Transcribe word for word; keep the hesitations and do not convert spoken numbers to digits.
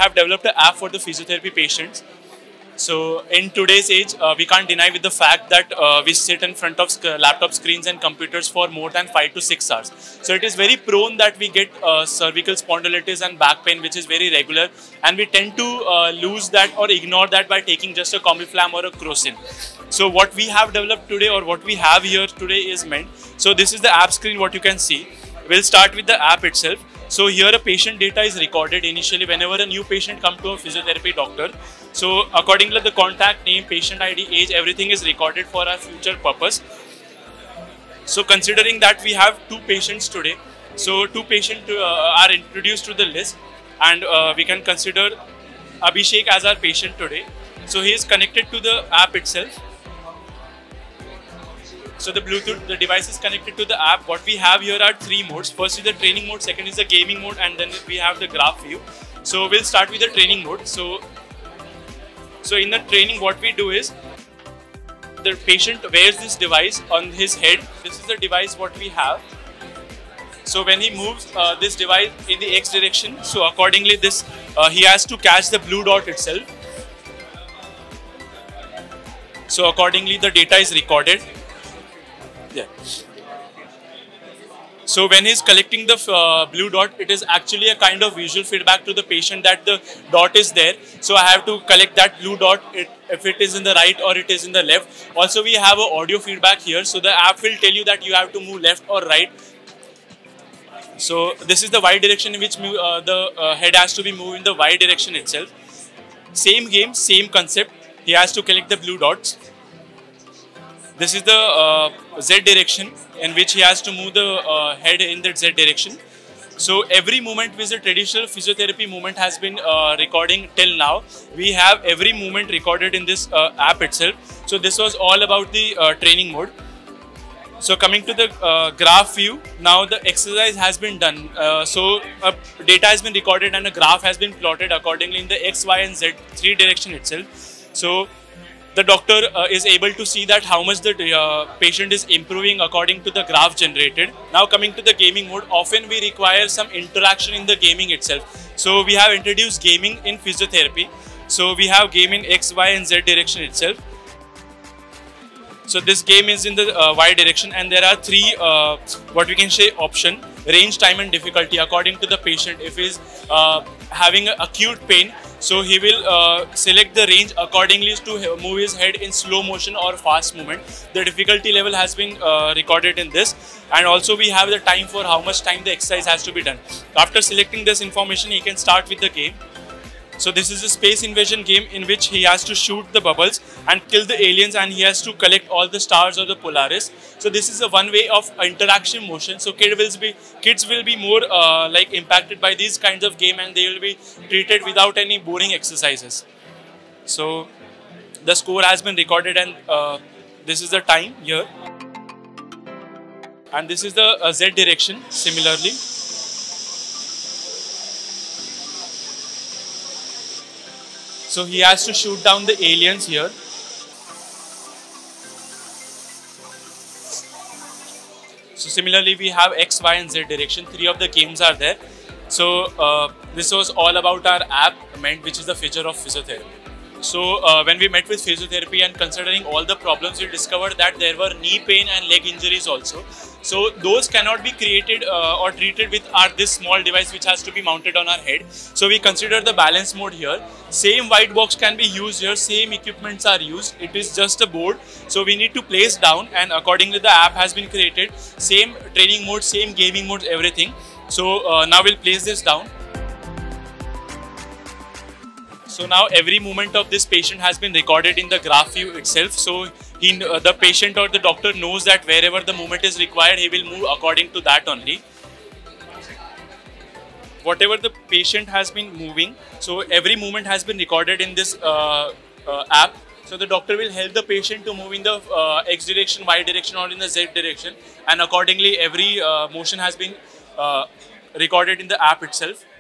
have developed an app for the physiotherapy patients. So in today's age, uh, we can't deny with the fact that uh, we sit in front of sc laptop screens and computers for more than five to six hours. So it is very prone that we get uh, cervical spondylitis and back pain, which is very regular, and we tend to uh, lose that or ignore that by taking just a Comiflam or a Crocin. So what we have developed today, or what we have here today, is meant. So this is the app screen, what you can see. We'll start with the app itself. So here a patient data is recorded initially whenever a new patient comes to a physiotherapy doctor. So according to the contact name, patient I D, age, everything is recorded for our future purpose. So considering that we have two patients today, so two patients uh, are introduced to the list, and uh, we can consider Abhishek as our patient today. So he is connected to the app itself. So the Bluetooth, the device is connected to the app. What we have here are three modes. First is the training mode, second is the gaming mode, and then we have the graph view. So we'll start with the training mode. So, so in the training, what we do is, the patient wears this device on his head. This is the device what we have. So when he moves uh, this device in the X direction, so accordingly this, uh, he has to catch the blue dot itself. So accordingly the data is recorded. Yeah. So when he's collecting the uh, blue dot, it is actually a kind of visual feedback to the patient that the dot is there. So I have to collect that blue dot it, if it is in the right or it is in the left. Also we have an audio feedback here. So the app will tell you that you have to move left or right. So this is the Y direction in which uh, the uh, head has to be moved in the Y direction itself. Same game, same concept. He has to collect the blue dots. This is the uh, Z direction in which he has to move the uh, head in the Z direction. So every movement with the traditional physiotherapy movement has been uh, recording till now. We have every movement recorded in this uh, app itself. So this was all about the uh, training mode. So coming to the uh, graph view, now the exercise has been done. Uh, so uh, data has been recorded and a graph has been plotted accordingly in the X, Y and Z three direction itself. So the doctor uh, is able to see that how much the uh, patient is improving according to the graph generated. Now coming to the gaming mode, often we require some interaction in the gaming itself. So we have introduced gaming in physiotherapy. So we have game in X, Y and Z direction itself. So this game is in the uh, Y direction, and there are three uh, what we can say option: range, time and difficulty according to the patient. If he is uh, having acute pain, so he will uh, select the range accordingly to move his head in slow motion or fast movement. The difficulty level has been uh, recorded in this, and also we have the time for how much time the exercise has to be done. After selecting this information, he can start with the game. So this is a space invasion game in which he has to shoot the bubbles and kill the aliens, and he has to collect all the stars of the Polaris. So this is a one way of interaction motion. So kids will be, kids will be more uh, like impacted by these kinds of game, and they will be treated without any boring exercises. So the score has been recorded, and uh, this is the time here. And this is the uh, Z direction similarly. So he has to shoot down the aliens here. So similarly we have X, Y and Z direction. Three of the games are there. So uh, this was all about our app meant, which is the feature of physiotherapy. So uh, when we met with physiotherapy and considering all the problems, we discovered that there were knee pain and leg injuries also. So those cannot be created uh, or treated with our this small device which has to be mounted on our head. So we consider the balance mode here. Same white box can be used here, same equipments are used. It is just a board. So we need to place down, and accordingly the app has been created. Same training mode, same gaming mode, everything. So uh, now we'll place this down. So now every movement of this patient has been recorded in the graph view itself. So he, uh, the patient or the doctor knows that wherever the movement is required, he will move according to that only. Whatever the patient has been moving, so every movement has been recorded in this uh, uh, app. So the doctor will help the patient to move in the uh, X direction, Y direction or in the Z direction, and accordingly every uh, motion has been uh, recorded in the app itself.